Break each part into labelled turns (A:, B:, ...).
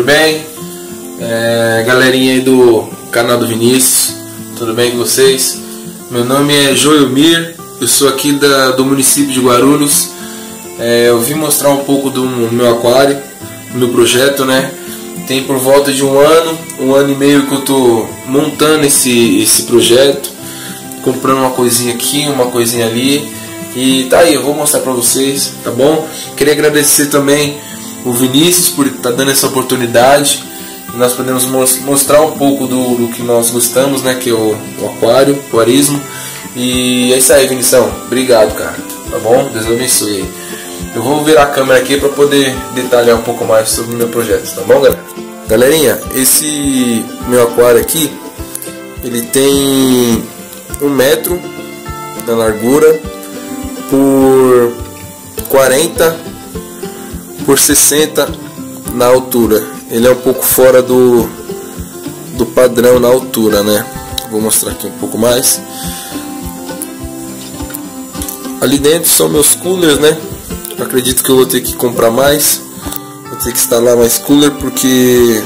A: bem? Galerinha aí do canal do Vinícius, tudo bem com vocês? Meu nome é Joelmir, eu sou aqui do município de Guarulhos. Eu vim mostrar um pouco do meu aquário, do meu projeto, né? Tem por volta de um ano e meio que eu tô montando esse projeto, comprando uma coisinha aqui, uma coisinha ali. E tá aí, eu vou mostrar pra vocês, tá bom? Queria agradecer também o Vinícius por estar dando essa oportunidade. Nós podemos mostrar um pouco do que nós gostamos, né? Que é o aquarismo. E é isso aí, Vinição. Obrigado, cara. Tá bom? Deus abençoe. Eu vou virar a câmera aqui para poder detalhar um pouco mais sobre o meu projeto, tá bom, galera? Galerinha, esse meu aquário aqui, ele tem 1 metro na largura por 40 por 60 na altura. Ele é um pouco fora do padrão na altura, né? Vou mostrar aqui um pouco mais. Ali dentro são meus coolers, né? Acredito que eu vou ter que comprar mais. Vou ter que instalar mais cooler, porque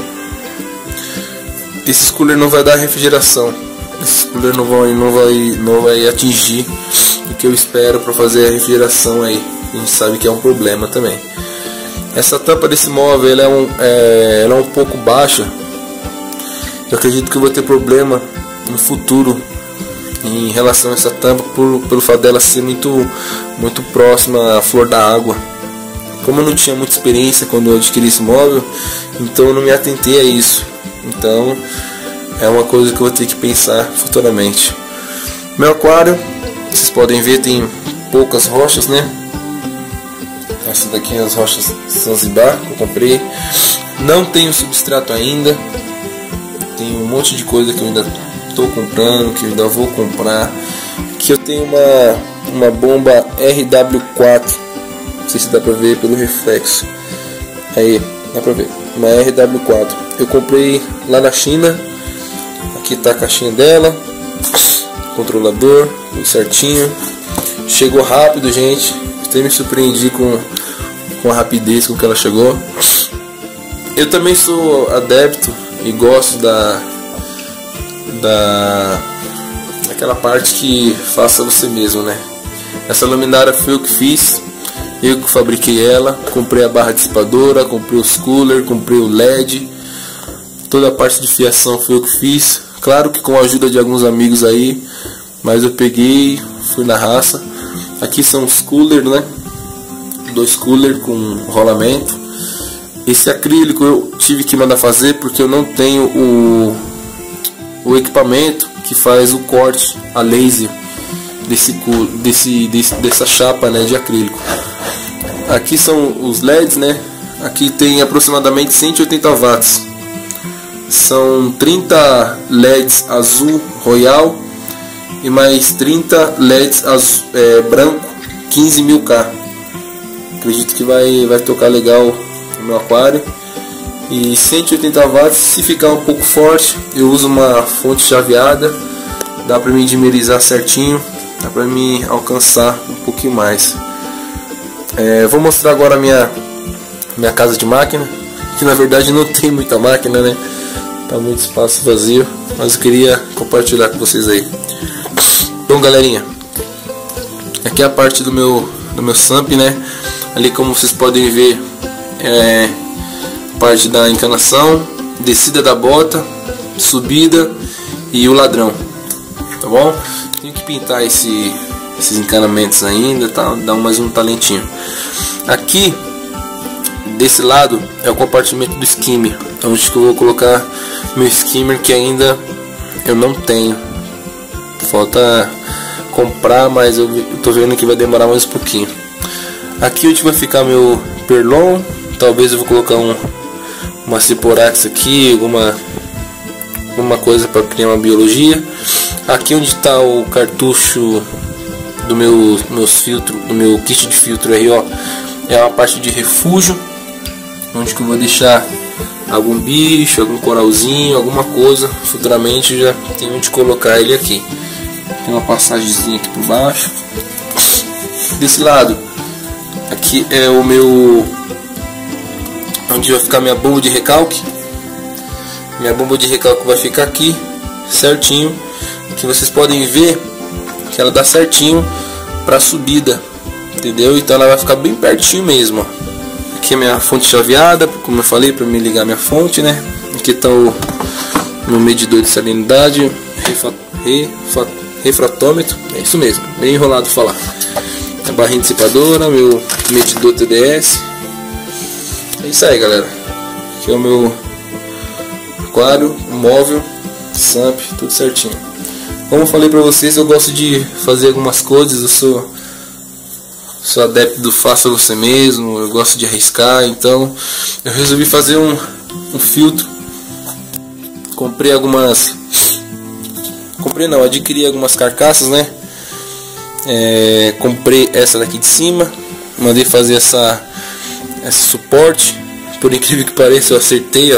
A: esse cooler não vai dar refrigeração. Esse cooler não vai atingir o que eu espero para fazer a refrigeração aí. A gente sabe que é um problema também. Essa tampa desse móvel ela é um pouco baixa. Eu acredito que eu vou ter problema no futuro em relação a essa tampa, pelo fato dela ser muito próxima à flor da água. Como eu não tinha muita experiência quando eu adquiri esse móvel, então eu não me atentei a isso. Então é uma coisa que eu vou ter que pensar futuramente. Meu aquário, vocês podem ver, tem poucas rochas, né? Essa daqui é as rochas Zanzibar que eu comprei. Não tenho substrato ainda. Tem um monte de coisa que eu ainda estou comprando, que eu ainda vou comprar. Aqui eu tenho uma bomba RW4. Não sei se dá pra ver pelo reflexo. Aí, dá pra ver. Uma RW4. Eu comprei lá na China. Aqui tá a caixinha dela. Controlador, tudo certinho. Chegou rápido, gente. Até me surpreendi com a rapidez com que ela chegou. Eu também sou adepto e gosto daquela parte que faça você mesmo, né? Essa luminária foi eu que fiz, eu que fabriquei ela. Comprei a barra dissipadora, comprei os coolers, comprei o LED, toda a parte de fiação foi eu que fiz. Claro que com a ajuda de alguns amigos aí, mas eu peguei, fui na raça. Aqui são os coolers, né? 2 coolers com rolamento. Esse acrílico eu tive que mandar fazer porque eu não tenho o equipamento que faz o corte a laser dessa chapa, né, de acrílico. Aqui são os LEDs, né? Aqui tem aproximadamente 180 watts. São 30 LEDs azul royal e mais 30 LEDs azul, branco 15.000K. Acredito que vai tocar legal no meu aquário. E 180 watts, se ficar um pouco forte, eu uso uma fonte chaveada. Dá pra mim dimerizar certinho, dá pra mim alcançar um pouquinho mais. Vou mostrar agora a minha casa de máquina, que na verdade não tem muita máquina, né? Tá muito espaço vazio, mas eu queria compartilhar com vocês aí. Bom, galerinha, aqui é a parte do meu SAMP, né? Ali, como vocês podem ver, parte da encanação, descida da bota, subida e o ladrão, tá bom? Tenho que pintar esses encanamentos ainda, tá? Dar mais um talentinho. Aqui desse lado é o compartimento do skimmer, onde que eu vou colocar meu skimmer, que ainda eu não tenho. Falta comprar, mas eu tô vendo que vai demorar mais um pouquinho. Aqui onde vai ficar meu perlon, talvez eu vou colocar uma Ciporax aqui, alguma coisa para criar uma biologia. Aqui onde está o cartucho do meus filtros, do meu kit de filtro aí, ó, é uma parte de refúgio, onde que eu vou deixar algum bicho, algum coralzinho, alguma coisa. Futuramente já tem onde colocar ele aqui. Tem uma passagemzinha aqui por baixo. Desse lado aqui é o meu, onde vai ficar minha bomba de recalque. minha bomba de recalque vai ficar aqui certinho, que vocês podem ver que ela dá certinho para subida, entendeu? Então ela vai ficar bem pertinho mesmo, ó. Aqui é minha fonte chaveada, como eu falei, para me ligar minha fonte, né? Aqui está o meu medidor de salinidade, refratômetro, é isso mesmo, bem enrolado falar. A barrinha dissipadora, meu medidor TDS. É isso aí, galera. Aqui é o meu aquário, móvel, SAMP, tudo certinho. Como eu falei pra vocês, eu gosto de fazer algumas coisas, eu sou adepto do faça você mesmo, eu gosto de arriscar, então eu resolvi fazer um filtro. Adquiri algumas carcaças, né? Comprei essa daqui de cima, mandei fazer esse suporte. Por incrível que pareça, eu acertei, ó.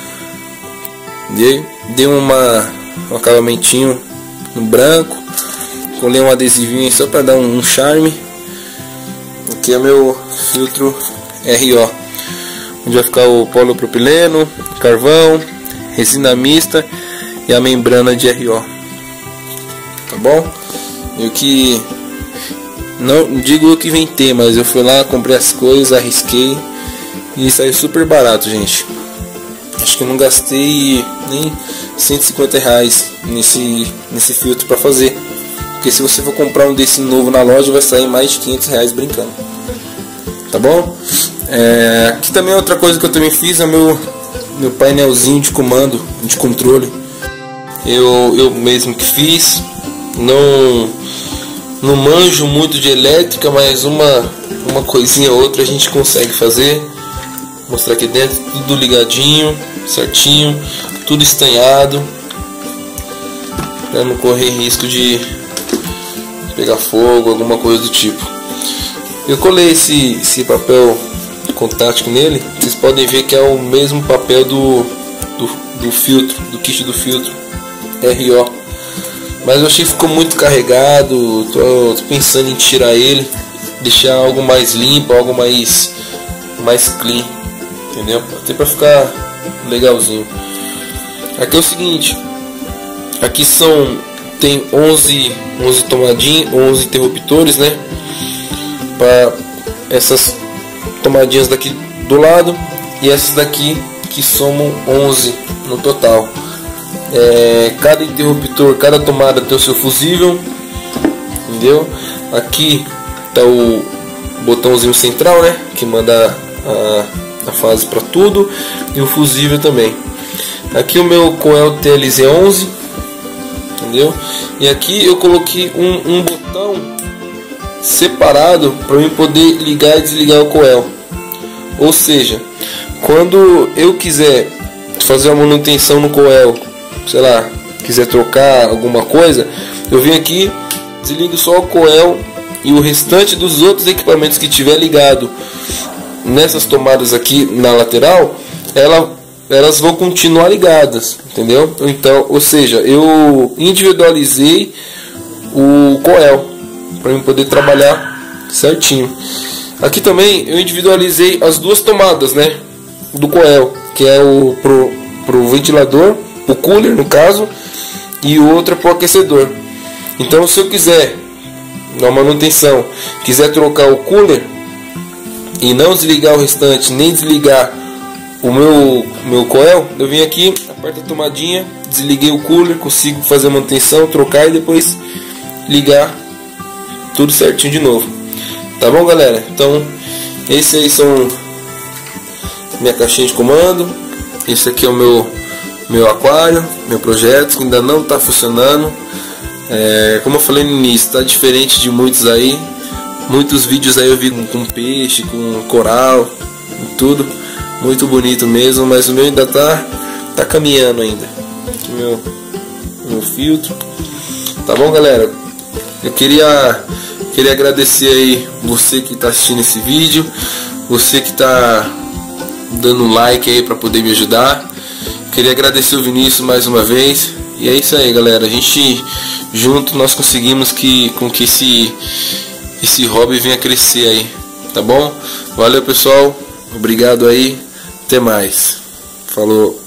A: Dei um acabamentinho no branco, colei um adesivinho só para dar um charme. Aqui é meu filtro RO, onde vai ficar o polipropileno, carvão, resina mista e a membrana de RO, tá bom? Eu que não digo eu que inventei, mas eu fui lá, comprei as coisas, arrisquei e saiu super barato, gente. Acho que eu não gastei nem R$150 nesse filtro para fazer, porque se você for comprar um desse novo na loja vai sair mais de R$500 brincando, tá bom? Aqui também outra coisa que eu também fiz é meu painelzinho de comando, de controle. Eu mesmo que fiz. Não manjo muito de elétrica, mas uma coisinha ou outra a gente consegue fazer. Vou mostrar aqui dentro, tudo ligadinho, certinho, tudo estanhado, para não correr risco de pegar fogo, alguma coisa do tipo. Eu colei esse papel contático nele. Vocês podem ver que é o mesmo papel do filtro, do kit do filtro RO. Mas eu achei que ficou muito carregado. Tô pensando em tirar ele, deixar algo mais limpo, algo mais clean, entendeu? Até para ficar legalzinho. Aqui é o seguinte, aqui tem 11 tomadinhas, 11 interruptores, né? Para essas tomadinhas daqui do lado e essas daqui que somam 11 no total. Cada interruptor, cada tomada tem o seu fusível, entendeu? Aqui tá o botãozinho central, né, que manda a fase para tudo, e o fusível também. Aqui o meu coel TLZ11, entendeu? E aqui eu coloquei um botão separado para eu poder ligar e desligar o coel. Ou seja, quando eu quiser fazer a manutenção no coel, sei lá, quiser trocar alguma coisa, eu venho aqui, desligo só o coel, e o restante dos outros equipamentos que tiver ligado nessas tomadas aqui na lateral, elas vão continuar ligadas, entendeu? Então, ou seja, eu individualizei o coel para eu poder trabalhar certinho. Aqui também eu individualizei as duas tomadas, né, do coel, que é o pro ventilador, o cooler no caso, e o outro é pro aquecedor. Então, se eu quiser na manutenção, quiser trocar o cooler e não desligar o restante, nem desligar o meu coel, eu vim aqui, aperto a tomadinha, desliguei o cooler, consigo fazer a manutenção, trocar e depois ligar tudo certinho de novo. Tá bom, galera? Então, esse aí são minha caixinha de comando. Esse aqui é o meu aquário, meu projeto, que ainda não está funcionando. Como eu falei no início, está diferente de muitos aí. Muitos vídeos aí eu vi com peixe, com coral, tudo muito bonito mesmo, mas o meu ainda tá caminhando ainda. Aqui meu filtro. Tá bom, galera? Eu queria agradecer aí você que está assistindo esse vídeo, você que está dando like aí para poder me ajudar. Queria agradecer o Vinícius mais uma vez. E é isso aí, galera. A gente junto nós conseguimos com que esse hobby venha crescer aí. Tá bom? Valeu, pessoal. Obrigado aí. Até mais. Falou.